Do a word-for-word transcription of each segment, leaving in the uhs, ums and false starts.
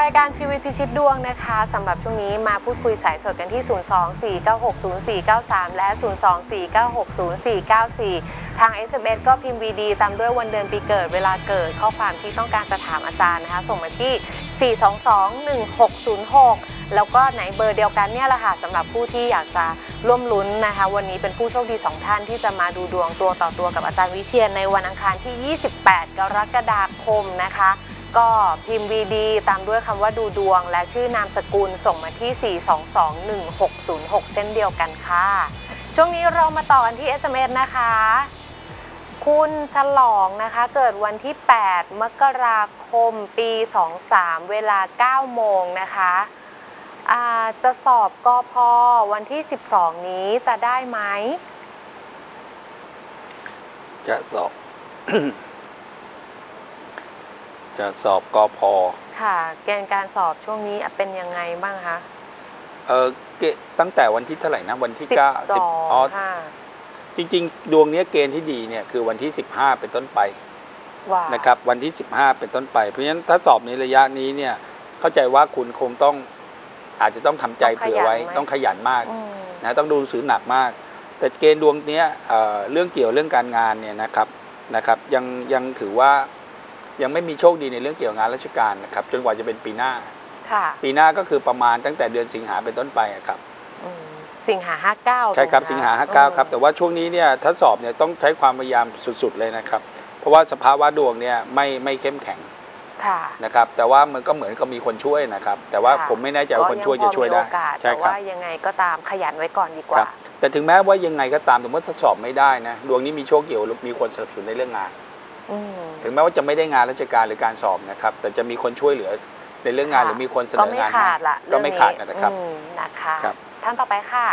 ายการชีวิตพิชิตดวงนะคะสำหรับช่วงนี้มาพูดคุยสายสดกันที่ ศูนย์ สอง สี่ เก้า หก ศูนย์ สี่ เก้า สาม และ ศูนย์ สอง สี่ เก้า หก ศูนย์ สี่ เก้า สี่ ทาง เอส เอ็ม เอส ก็พิมพ์ วี ดี ตามด้วยวันเดือนปีเกิดเวลาเกิดข้อความที่ต้องการจะถามอาจารย์นะคะส่งมาที่ สี่ สอง สอง หนึ่ง หก ศูนย์ หก แล้วก็ไหนเบอร์เดียวกันเนี่ยแหละค่ะสำหรับผู้ที่อยากจะร่วมลุ้นนะคะวันนี้เป็นผู้โชคดีสองท่านที่จะมาดูดวงตัวต่อตัวกับอาจารย์วิเชียรในวันอังคารที่ ยี่สิบแปด กรกฎาคมนะคะก็พิมพ์ วี ดี ตามด้วยคำว่าดูดวงและชื่อนามสกุลส่งมาที่ สี่ สอง สอง หนึ่ง หก ศูนย์ หก เช่นเดียวกันค่ะช่วงนี้เรามาต่อกันที่ เอส เอ็ม เอส นะคะคุณฉลองนะคะเกิดวันที่ แปด มกราคม ปี สองสาม เวลา เก้า โมงนะคะจะสอบกพ.วันที่ สิบสอง นี้จะได้ไหมจะสอบ จะสอบกพ. ค่ะเกณฑ์การสอบช่วงนี้เป็นยังไงบ้างคะเออเกตั้งแต่วันที่เท่าไหร่นะวันที่เก้าสิบอ๋อจริงๆดวงนี้เกณฑ์ที่ดีเนี่ยคือวันที่สิบห้าเป็นต้นไปนะครับวันที่สิบห้าเป็นต้นไปเพราะฉะนั้นถ้าสอบในระยะนี้เนี่ยเข้าใจว่าคุณคงต้องอาจจะต้องทำใจเผื่อไว้ต้องขยันมากนะต้องดูหนังสือหนักมากแต่เกณฑ์ดวงนี้เรื่องเกี่ยวเรื่องการงานเนี่ยนะครับนะครับยังยังถือว่ายังไม่มีโชคดีในเรื่องเกี่ยวกับงานราชการนะครับจนกว่าจะเป็นปีหน้าปีหน้าก็คือประมาณตั้งแต่เดือนสิงหาเป็นต้นไปครับสิงหาห้าเก้าใช่ครับสิงหาห้าเก้าครับแต่ว่าช่วงนี้เนี่ยถ้าสอบเนี่ยต้องใช้ความพยายามสุดๆเลยนะครับเพราะว่าสภาวะดวงเนี่ยไม่ไม่เข้มแข็งนะครับแต่ว่ามันก็เหมือนกับมีคนช่วยนะครับแต่ว่าผมไม่แน่ใจว่าคนช่วยจะช่วยได้ใช่ครับแต่ว่ายังไงก็ตามขยันไว้ก่อนดีกว่าแต่ถึงแม้ว่ายังไงก็ตามสมมติถ้าสอบไม่ได้นะดวงนี้มีโชคเกี่ยวมีคนสนับสนุนในเรื่องงานถึงแม้ว่าจะไม่ได้งานราชการหรือการสอบนะครับแต่จะมีคนช่วยเหลือในเรื่องงานหรือมีคนเสนองานก็ไม่ขาดนะครับนะคะท่านต่อไปค่ะ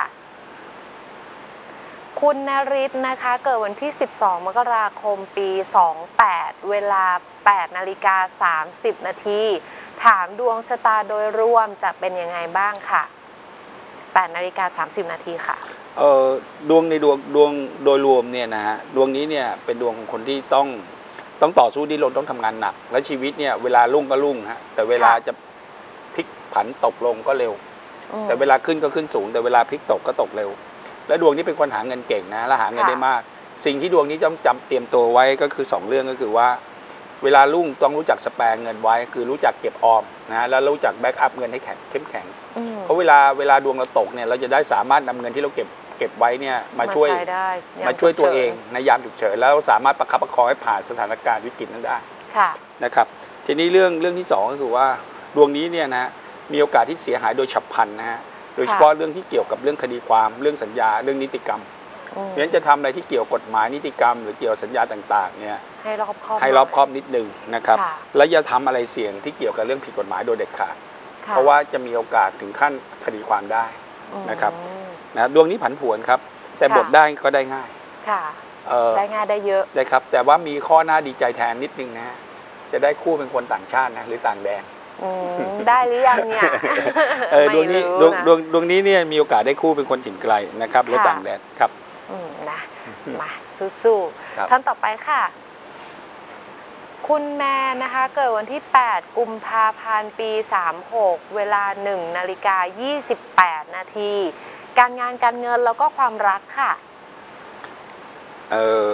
คุณนฤทธิ์นะคะเกิดวันที่สิบสองมกราคมปีสองแปดเวลาแปดนาฬิกาสามสิบนาทีถามดวงชะตาโดยรวมจะเป็นยังไงบ้างค่ะแปดนาฬิกาสามสิบนาทีค่ะเออดวงในดวงดวงโดยรวมเนี่ยนะฮะดวงนี้เนี่ยเป็นดวงของคนที่ต้องต้องต่อสู้ดิ้นรนต้องทำงานหนักและชีวิตเนี่ยเวลารุ่งก็รุ่งฮะแต่เวลาจะพลิกผันตกลงก็เร็วแต่เวลาขึ้นก็ขึ้นสูงแต่เวลาพลิกตกก็ตกเร็วและดวงนี้เป็นคนหาเงินเก่งนะและหาเงินได้มากสิ่งที่ดวงนี้ต้องจำเตรียมตัวไว้ก็คือสองเรื่องก็คือว่าเวลารุ่งต้องรู้จักสแปร์เงินไว้คือรู้จักเก็บออมนะแล้วรู้จักแบ็กอัพเงินให้แข็งเข้มแข็งเพราะเวลาเวลาดวงเราตกเนี่ยเราจะได้สามารถนำเงินที่เราเก็บเก็บไว้เนี่ยมาช่วยมาช่วยตัวเองในยามฉุกเฉินแล้วสามารถประคับประคองให้ผ่านสถานการณ์วิกฤตนั้นได้นะครับทีนี้เรื่องเรื่องที่สองก็คือว่าดวงนี้เนี่ยนะมีโอกาสที่เสียหายโดยฉับพลันนะฮะโดยเฉพาะเรื่องที่เกี่ยวกับเรื่องคดีความเรื่องสัญญาเรื่องนิติกรรมเพราะฉะนั้นจะทำอะไรที่เกี่ยวกับกฎหมายนิติกรรมหรือเกี่ยวสัญญาต่างๆเนี่ยให้รอบคอบให้รอบคอบนิดนึงนะครับและอย่าทำอะไรเสี่ยงที่เกี่ยวกับเรื่องผิดกฎหมายโดยเด็ดขาดเพราะว่าจะมีโอกาสถึงขั้นคดีความได้นะครับนะดวงนี้ผันผวนครับแต่บทได้ก็ได้ง่ายได้ง่ายได้เยอะได้ครับแต่ว่ามีข้อหน้าดีใจแทนนิดนึงนะจะได้คู่เป็นคนต่างชาตินะหรือต่างแดนได้หรือยังเนี่ยดวงนี้ดวงดวงดวงนี้เนี่ยมีโอกาสได้คู่เป็นคนถิ่นไกลนะครับหรือต่างแดนครับนะมาสู้ๆท่านต่อไปค่ะคุณแมนนะคะเกิดวันที่แปดกุมภาพันธ์ปีสามหกเวลาหนึ่งนาฬิกายี่สิบแปดนาทีการงานการเงินแล้วก็ความรักค่ะเออ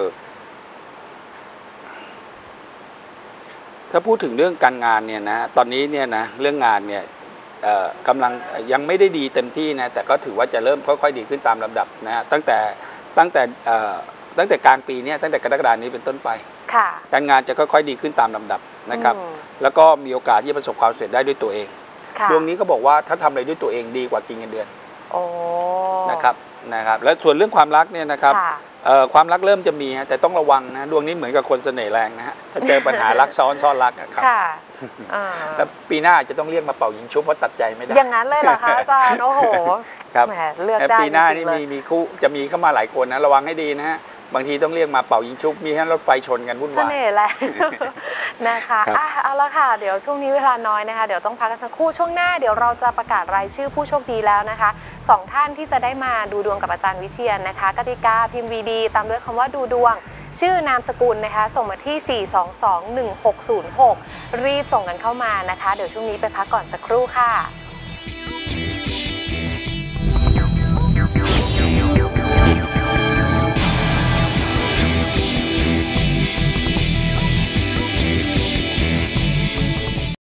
ถ้าพูดถึงเรื่องการงานเนี่ยนะตอนนี้เนี่ยนะเรื่องงานเนี่ยกำลังยังไม่ได้ดีเต็มที่นะแต่ก็ถือว่าจะเริ่มค่อยๆดีขึ้นตามลำดับนะตั้งแต่ตั้งแต่ตั้งแต่กลางปีนี้ตั้งแต่กรกฎาคมนี้เป็นต้นไปการงานจะค่อยๆดีขึ้นตามลำดับนะครับแล้วก็มีโอกาสที่จะประสบความสำเร็จได้ด้วยตัวเองดวงนี้ก็บอกว่าถ้าทำอะไรด้วยตัวเองดีกว่ากินเงินเดือนนะครับนะครับแล้วส่วนเรื่องความรักเนี่ยนะครับความรักเริ่มจะมีแต่ต้องระวังนะดวงนี้เหมือนกับคนเสน่ห์แรงนะฮะถ้าเจอปัญหารักซ้อนซ่อนรักนะครับแล้วปีหน้าจะต้องเรียกมาเป่ายิงชุบเพราะตัดใจไม่ได้อย่างนั้นเลยเหรอคะอาจารย์โอ้โหครับเลือกได้ปีหน้านี่มีมีคู่จะมีเข้ามาหลายคนนะระวังให้ดีนะฮะบางทีต้องเรียกมาเป่ายิงชุบมีให้รถไฟชนกันวุ่นวายเสน่ห์แรงนะคะเอาละค่ะเดี๋ยวช่วงนี้เวลาน้อยนะคะเดี๋ยวต้องพักกันสักครู่ช่วงหน้าเดี๋ยวเราจะประกาศรายชื่อผู้โชคดีแล้วนะคะสองท่านที่จะได้มาดูดวงกับอาจารย์วิเชียรนะคะกติกาพิมพ์ วี ดี ตามด้วยคำว่าดูดวงชื่อนามสกุลนะคะส่งมาที่ สี่ สอง สอง หนึ่ง หก ศูนย์ หก รีบส่งกันเข้ามานะคะเดี๋ยวช่วงนี้ไปพักก่อนสักครู่ค่ะ